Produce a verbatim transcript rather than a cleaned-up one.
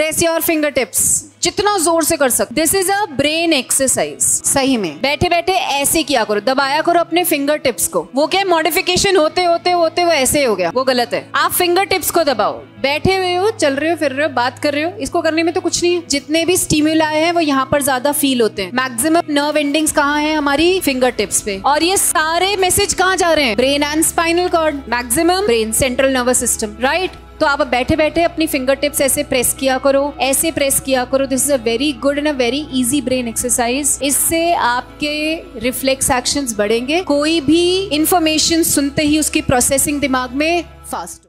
Press your finger tips, जितना जोर से कर सकते। This is a brain exercise. सही में बैठे बैठे ऐसे किया करो, दबाया करो अपने फिंगर टिप्स को। वो क्या मॉडिफिकेशन होते होते होते वो ऐसे हो गया, वो गलत है। आप फिंगर टिप्स को दबाओ, बैठे हुए हो, चल रहे हो, फिर रहे हो, बात कर रहे हो, इसको करने में तो कुछ नहीं है। जितने भी स्टिमुलाई है वो यहाँ पर ज्यादा फील होते हैं। मैक्सिमम नर्व एंडिंग्स कहाँ है? हमारी फिंगर टिप्स पे। और ये सारे मैसेज कहाँ जा रहे हैं? Brain and spinal cord, maximum brain, central nervous system, right. तो आप बैठे बैठे अपनी फिंगर टिप्स ऐसे प्रेस किया करो, ऐसे प्रेस किया करो। This is a very good and a very easy brain exercise. इससे आपके रिफ्लेक्स एक्शंस बढ़ेंगे। कोई भी इंफॉर्मेशन सुनते ही उसकी प्रोसेसिंग दिमाग में फास्ट